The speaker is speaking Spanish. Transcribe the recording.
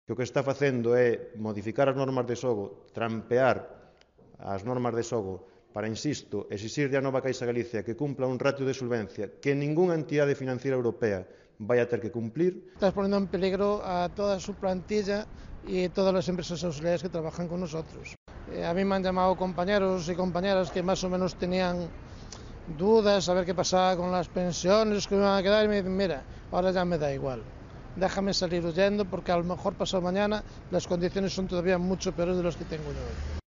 que o que está facendo é modificar as normas de xogo, trampear as normas de xogo para, insisto, exixirlle a nova Caixa Galicia que cumpla un ratio de solvencia que ningunha entidade financiera europea vai a ter que cumplir. Estás poniendo en peligro a toda su plantilla y todas las empresas auxiliares que trabajan con nosotros. A mí me han llamado compañeros y compañeras que más o menos tenían dudas, a ver qué pasaba con las pensiones que me iban a quedar, y me dicen, mira, ahora ya me da igual. Déjame salir huyendo porque a lo mejor pasado mañana las condiciones son todavía mucho peores de las que tengo yo hoy.